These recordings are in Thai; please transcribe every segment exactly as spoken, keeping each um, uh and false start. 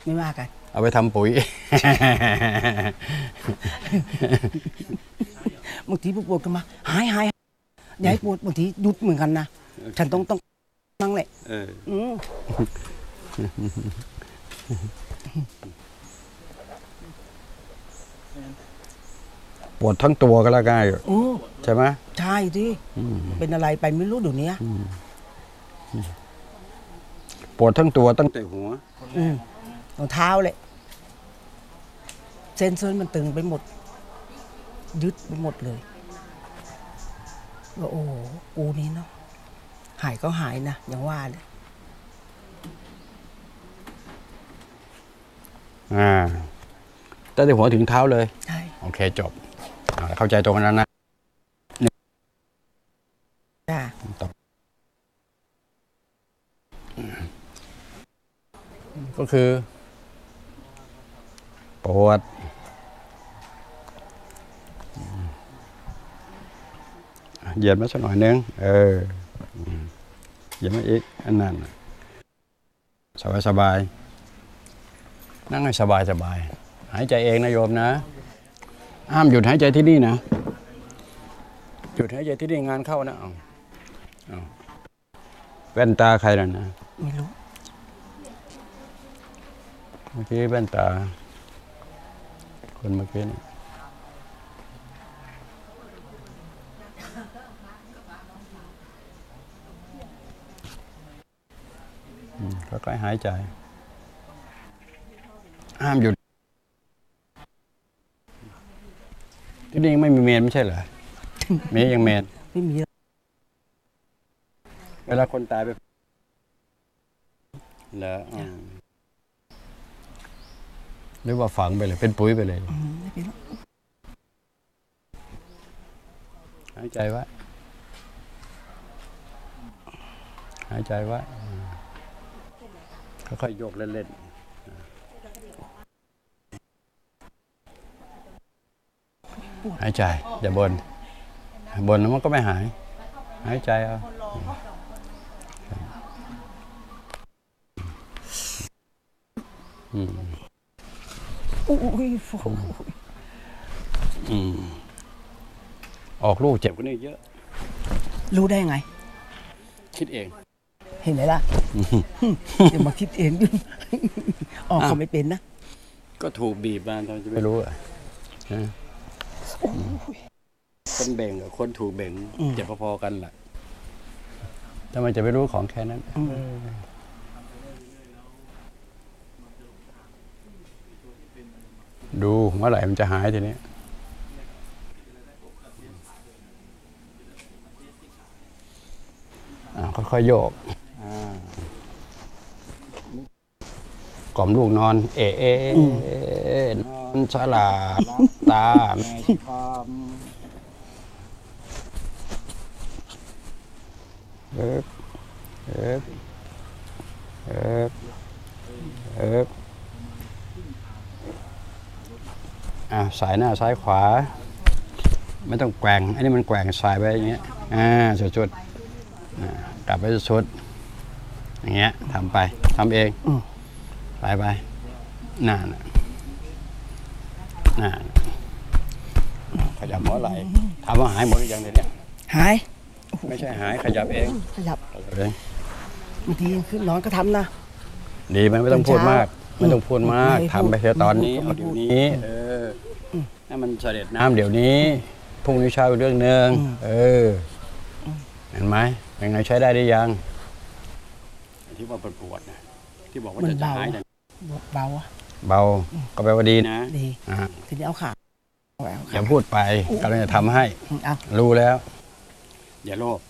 ไม่ว่ากันเอาไปทำปุ๋ยบางทีปวดกันมาหายหายอย่าให้ปวดบางทีหยุดเหมือนกันนะฉันต้องต้องนั่งแหละปวดทั้งตัวก็แล้วกันใช่ไหมใช่ที่เป็นอะไรไปไม่รู้เดี๋ยวนี้ปวดทั้งตัวตั้งแต่หัวรองเท้าเลยเส้นเส้นมันตึงไปหมดยึดไปหมดเลยว่าโอ้กูนี้เนาะหายก็หายนะอย่างว่าเลยอ่าตั้งแต่หัวถึงเท้าเลยใช่โอเคจบเข้าใจตรงนั้นนะจ้าก็คือปวดเหยียดมาสักหน่อยนึงเออเหยียดมาอีกอันนั้นสบายสบายนั่งให้สบายสบายหายใจเองนะโยมนะห้ามหยุดหายใจที่นี่นะหยุดหายใจที่นี่งานเข้านะเอาเอาแว่นตาใครล่ะนะไม่รู้เมื่อกี้แว่นตาคนเมื่อกี้นี่ค่อยๆหายใจห้ามหยุดที่นี่ไม่มีเมนไม่ใช่เหรอเมนยังเมนไม่มีเวลาคนตายไปแล้วหรือว่าฝังไปเลยเป็นปุ๋ยไปเลยหายใจไว้หายใจไว้ค่อยๆโยกเล่นๆหายใจอย่าบ่นบ่นแล้วมันก็ไม่หายหายใจเอาอืมโอ้ยอืมออกลูกเจ็บกว่านี้เยอะรู้ได้ไงคิดเองเห็นไหมล่ะเดี๋ยวมาคิดเองออกเขาไม่เป็นนะก็ถูกบีบมาทำจะไม่รู้อ่ะคนเบ่งกับคนถูกเบ่งเจ็บพอๆกันแหละทำไมจะไม่รู้ของแค่นั้นดูเมื่อไหร่มันจะหายทีนี้ค่อยๆโยกกล่อมลูกนอนเอ๋นอนฉลาดตาแม่ชีพอมเอ๊บเอ๊บเอ๊บเอ๊บอ่ะสายหน้าซ้ายขวาไม่ต้องแกว่งอันนี้มันแกว่งสายไปอย่างเงี้ยอ่าสุดๆกลับไปสุดอย่างเงี้ยทำไปทำเองไปไปน่าน่าขยับหัวไหล่ถามว่าหายหมดหรือยังเนี่ยหายไม่ใช่หายขยับเองขยับเองบางทีขึ้นนอนก็ทำนะดีไหมไม่ต้องพูดมากไม่ต้องพูดมากทำไปเถอะตอนนี้เอาเดี๋ยวนี้เออให้มันเสด็จน้ำเดี๋ยวนี้พรุ่งนี้เช้าเรื่องหนึ่งเออเห็นไหมยังไงใช้ได้ได้ยังที่ว่าปวดนะที่บอกว่าจะหายเบาเบาก็แปลว่าดีนะดีทีนี้เอาขาอย่าพูดไปกำลังจะทำให้รู้แล้วอย่าโลภ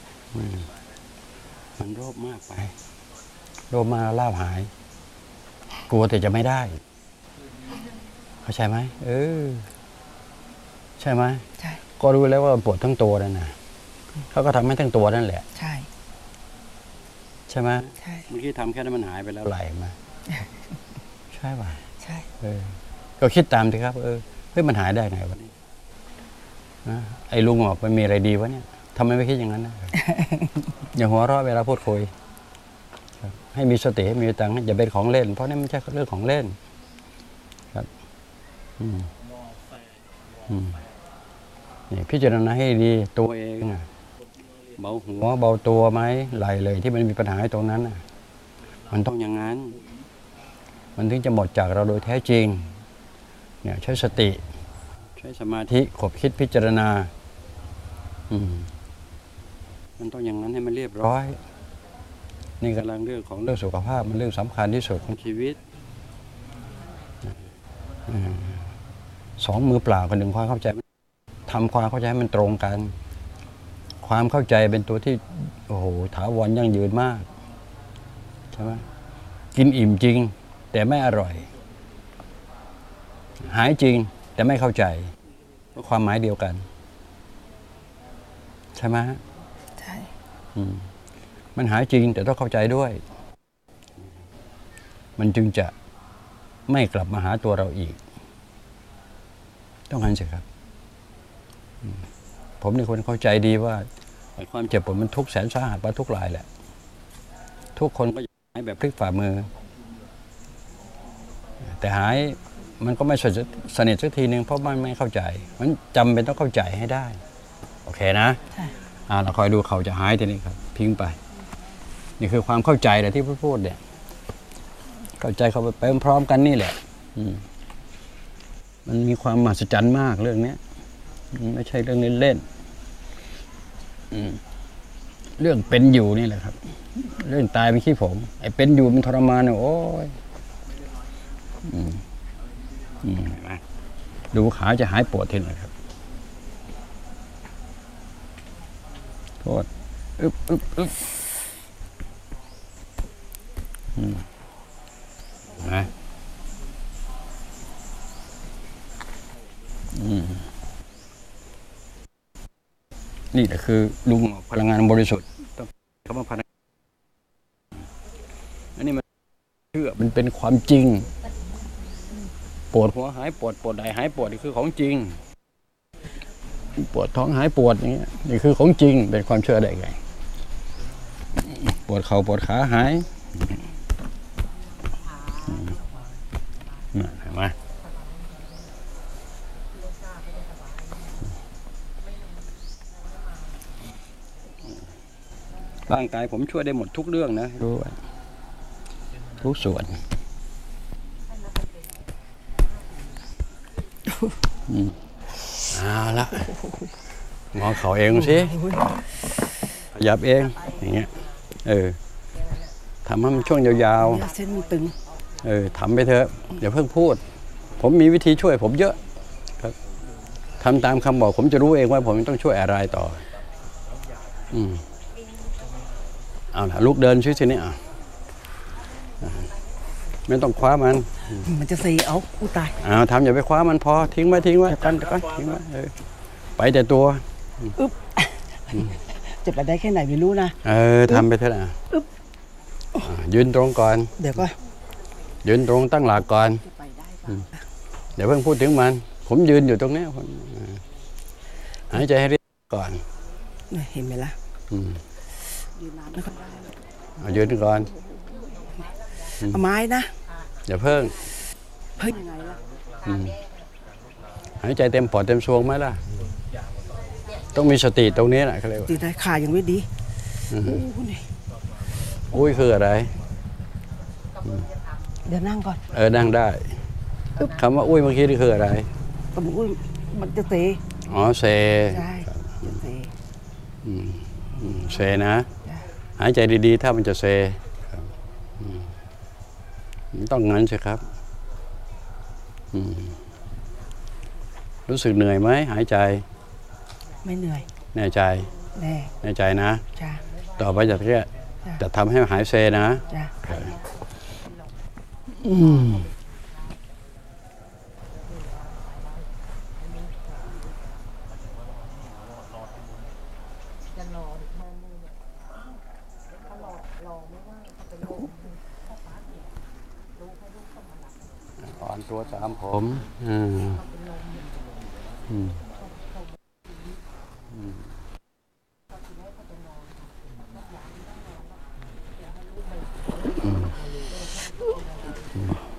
มันโลภมากไปโลภมาลาภหายกลัวแต่จะไม่ได้เข้าใจไหมเออใช่ไหมใช่ก็รู้แล้วว่าปวดทั้งตัวนั่นนะเขาก็ทำให้ทั้งตัวนั่นแหละใช่ใช่ไหมใช่เมื่อกี้ทำแค่นั้นมันหายไปแล้วไหลมาใช่ป่ะใช่เออก็คิดตามสิครับเออเฮ้ยมันหายได้ไงวันนี้นะไอ้ลุงบอกมันมีอะไรดีวะเนี่ยทำไมไม่คิดอย่างนั้นนะอย่าหัวเราะเวลาพูดคุยใให้มีสติให้มีตังค์อย่าเป็นของเล่นเพราะนี่ไม่ใช่เรื่องของเล่นครับอืมอืมนี่พิจารณาให้ดีตัวเองเบาหัวเบาตัวไหมไหลเลยที่มันมีปัญหาตรงนั้นมันต้องอย่างนั้นมันถึงจะหมดจากเราโดยแท้จริงเนี่ยใช้สติใช้สมาธิขบคิดพิจารณาอืมมันต้องอย่างนั้นให้มันเรียบร้อยนี่กำลังเรื่องของเรื่องสุขภาพมันเรื่องสำคัญที่สุดของชีวิตสองมือเปล่ากันหนึ่งความเข้าใจทำความเข้าใจให้มันตรงกันความเข้าใจเป็นตัวที่โอ้โหถาวรยั่งยืนมากใช่ไหมกินอิ่มจริงแต่ไม่อร่อยหายจริงแต่ไม่เข้าใจก็ความหมายเดียวกันใช่ไหมใช่มันหายจริงแต่ต้องเข้าใจด้วยมันจึงจะไม่กลับมาหาตัวเราอีกต้องงั้นสิครับผมนี่คนเข้าใจดีว่าความเจ็บปวดมันทุกข์แสนสาหัสมาทุกรายแหละทุกคนก็อยากหายแบบพลิกฝ่ามือแต่หายมันก็ไม่สนิทสักทีนึงเพราะมันไม่เข้าใจมันจำเป็นต้องเข้าใจให้ได้โอเคนะอ่าเราคอยดูเขาจะหายทีนี้ครับพิงไปนี่คือความเข้าใจแหละที่พูดเนี่ยเข้าใจเขาไปพร้อมกันนี่แหละมันมีความมหัศจรรย์มากเรื่องนี้ไม่ใช่เรื่องเล่นๆเรื่องเป็นอยู่นี่แหละครับเรื่องตายเป็นขี้ผมไอ้เป็นอยู่มันทรมานเนี่ยโอ้ยดูขาจะหายปวดทีไหนครับโทษอึ๊บอึ๊บอึ๊บนะนี่แหละคือลุงพลังงานบริสุทธิ์ต้องคำว่าพลังอันนี้มันเชื่อมันเป็นความจริงปวดหัวหายปวดปวดใดหายปวดนี่คือของจริงปวดท้องหายปวดอย่างเงี้ยนี่คือของจริงเป็นความเชื่อได้ไงปวดเข่าปวดขาหายเห็นไหมร่างกายผมช่วยได้หมดทุกเรื่องนะรู้ทุกส่วนเอาละงอเข่าเองสิขยับเองอย่างเงี้ยเออทำให้มันช่วงยาวๆเส้นมันตึงเออทำไปเถอะอย่าเพิ่งพูดผมมีวิธีช่วยผมเยอะครับทำตามคำบอกผมจะรู้เองว่าผมต้องช่วยอะไรต่ออืมเอาล่ะลูกเดินช่วยสิเนี่ยไม่ต้องคว้ามันมันจะสีเอาอู้ตายอ้าวทำอย่าไปคว้ามันพอทิ้งไว้ทิ้งไว้กันกันทิ้งไว้ไปแต่ตัวอึ๊บจะไปได้แค่ไหนไม่รู้นะเออทำไปเถอะนะอึ๊บยืนตรงก่อนเดี๋ยวก็ยืนตรงตั้งหลักก่อนเดี๋ยวเพิ่งพูดถึงมันผมยืนอยู่ตรงนี้หายใจให้เรียบก่อนเห็นไหมล่ะยืนก่อนเอาไม้นะอย่าเพิ่งเพิ่งยังไงล่ะหายใจเต็มปอดเต็มซวงไหมล่ะต้องมีสติตรงนี้แหละเขาเรียกว่าตีได้ขายังไม่ดีอุ้ยคืออะไรเดี๋ยวนั่งก่อนเออนั่งได้คำว่าอุ้ยเมื่อกี้นี่คืออะไรก็บอกอุ้ยมันจะเซอ๋อเซใช่เซเซนะหายใจดีๆถ้ามันจะเซต้องงั้นใช่ครับรู้สึกเหนื่อยไหมหายใจไม่เหนื่อยแน่ใจแน่แน่ใจนะจ้ะต่อไปจากนี้จะทำให้หายเซนะจ้ะอืมอ่อนตัวตามผมอืมอืมอืมอืม